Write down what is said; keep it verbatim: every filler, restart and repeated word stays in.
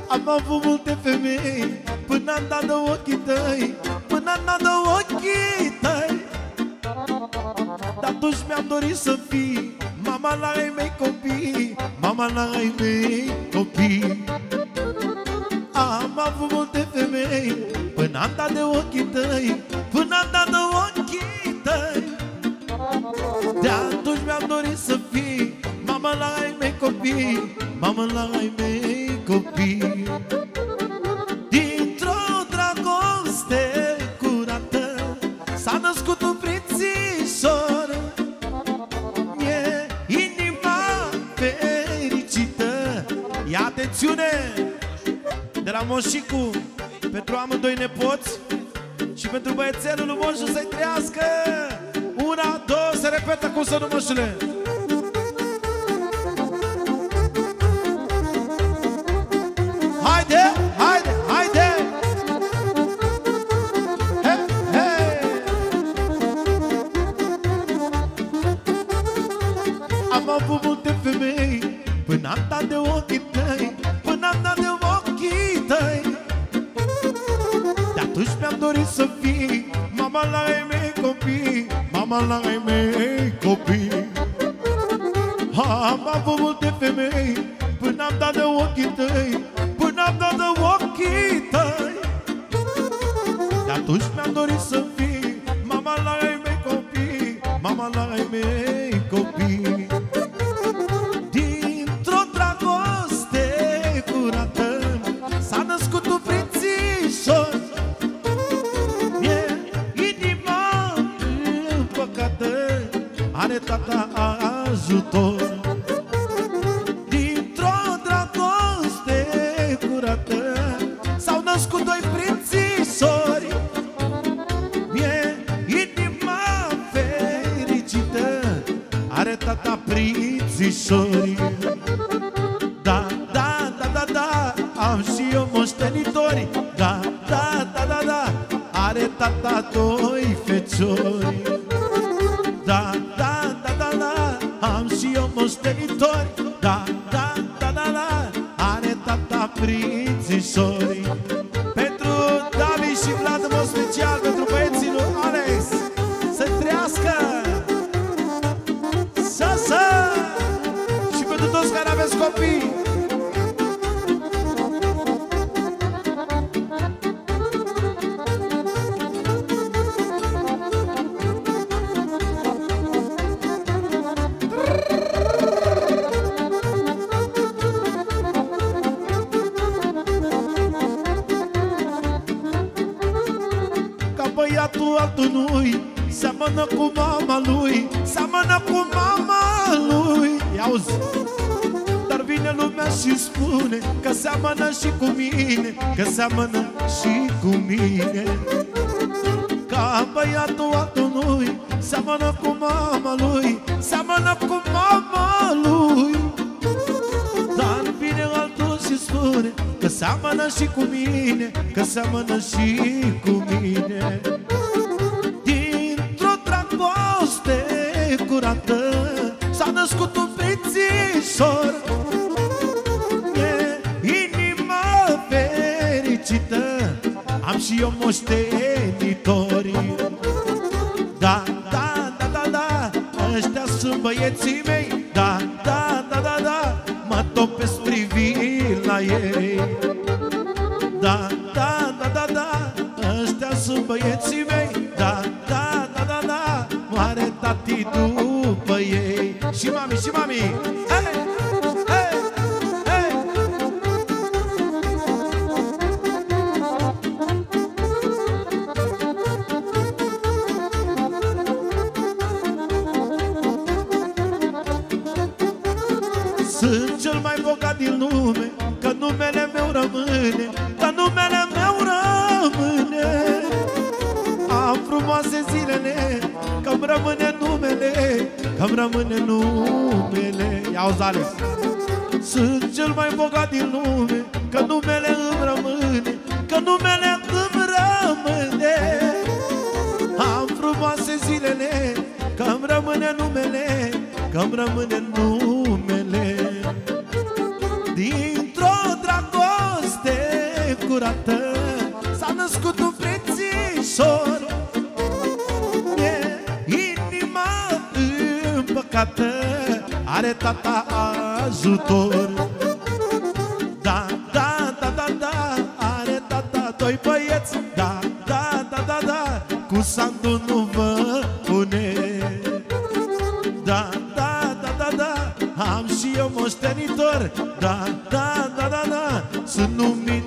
Am avut multe femei până-am dat de ochii tăi, până-am dat de ochii tăi. Dar atunci mi-am dorit să fii mama la ai mei copii, mama la ai mei copii. Am avut multe femei până-am dat de ochii tăi, până-am dat de ochii tăi. De atunci mi-am dorit să fii mama la ai mei copii, mama la ai mei copii. Dintr-o dragoste curată s-a născut un prințișor. E inima fericită. Ia atențiune! De la Moșicu pentru amândoi nepoți și pentru băiețelul lui Moșu să-i trăiască. Una, două, se repetă cum să nu, Moșule. Haide, haide, haide! He, he! Am avut multe femei până-am dat de ochii tăi, până-am dat de ochii tăi. De atunci mi-am dorit să fii mama la ai mei copii, mama la ai mei copii. Am avut multe femei până-am dat de ochii tăi, până-am dat de ochii tăi. De atunci mi-am dorit să fii mama la ai mei copii, mama la ai mei copii. Dintr-o dragoste curată s-a născut un prințișor. E inima împăcată, are tata ajutor. Dintr-o dragoste curată s-au născut doi prințișori. E inima fericită, are tata prințișori. Da, da, da, da, da, am și eu moștenitori. Da, da, da, da, da, are tata doi feciori. Da, da, da, da, da, am și eu moștenitori. Da, da, da, da, da, are tata prințișori. Pentru David și Vlad, în mod special, pentru băieții lui Alex, să trăiască! Să, să! Și pentru toți care aveți copii! Băiatul altul nu-i seamănă cu mama lui, seamănă cu mama lui. Ia-uzi! Dar vine lumea și spune că seamănă și cu mine, că seamănă și cu mine. Ca băiatul altul nu-i seamănă cu mama lui, seamănă cu mama lui. Dar vine altul și spune că seamănă și cu mine, că seamănă și cu mine. Dintr-o dragoste curată s-a născut un prințișor. E inima fericită, am și eu moștenitori. Da, da, da, da, da, ăștia sunt băieții mei. Da, da, da, da, da, mă topesc privind la ei. Da, da, da, da, da, ăștia sunt băieții mei. Da, da, da, da, da, moare tati după ei. Și mami, și mami, hey, hey, hey. Sunt cel mai bogat din lume, că numele meu rămâne, că numele meu rămâne. Am frumoase zilele, că-mi rămâne numele, că-mi rămâne numele. Ia-uzi, Alex! Sunt cel mai bogat din lume, că numele îmi rămâne, că numele îmi rămâne. Am frumoase zilele, că-mi rămâne numele, că-mi rămâne numele. Dintr-o dragoste curată, s-a născut un prețișor. E inima împăcată, are tata ajutor. Da, da, da, da, da, are tata doi băieți. Da, da, da, da, da, cu Sandu nu vă pune. Da, da, da, da, da, am și eu moștenitor. Da, da, da, da, da, sunt numit